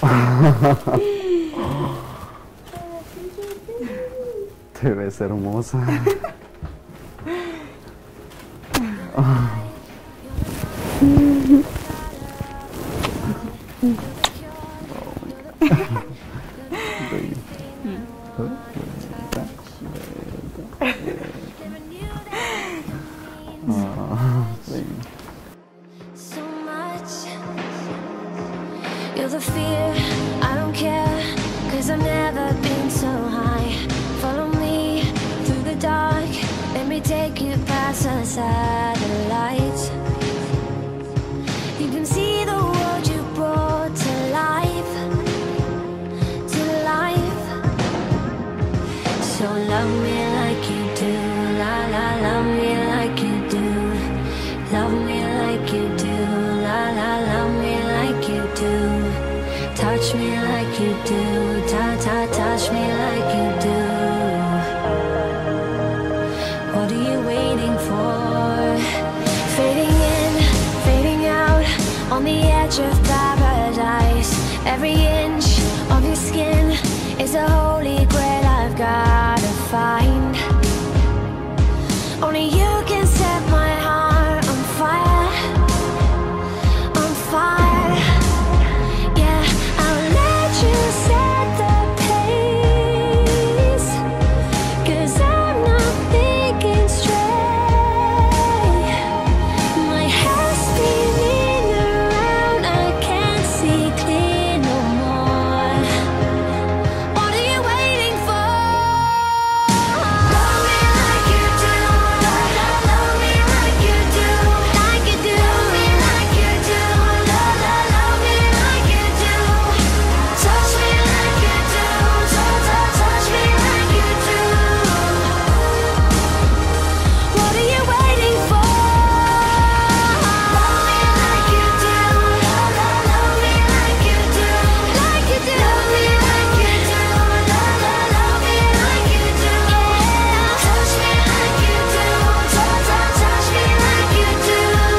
Te ves hermosa. You're the fear, I don't care, 'cause I've never been so high. Follow me through the dark, let me take you past the satellites. You can see the world you brought to life, to life. So love me like you do, la la, love me like you do. Love me like you do, la la, love me like you do. Touch me like you do, touch me like you do. What are you waiting for? Fading in, fading out, on the edge of paradise. Every inch of your skin is a holy grail I've gotta find. Only you can set my heart on fire, on fire. Yeah, I'll let you set the pace, 'cause I'm not thinking straight. My head's spinning around, I can't see clear no more. What are you waiting for? Love me like you do, love me like you do, like you do. Love me like you do, love me like you do. Touch me like you do, touch me like you do. What are you waiting for? Love me like you do, love me like you do, like you do. Love me like you do, love me like you do. Touch me like you do, touch me like you do.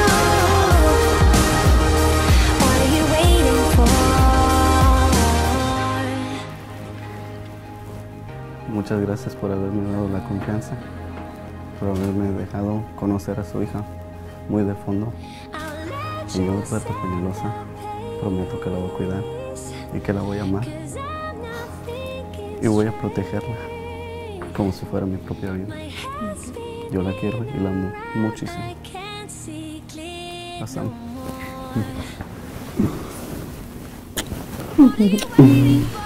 What are you waiting for? Muchas gracias por haberme dado la confianza, por haberme dejado conocer a su hija muy de fondo. Y yo, Puerto Peñalosa, prometo que la voy a cuidar y que la voy a amar y voy a protegerla como si fuera mi propia vida. Yo la quiero y la amo muchísimo. La amo.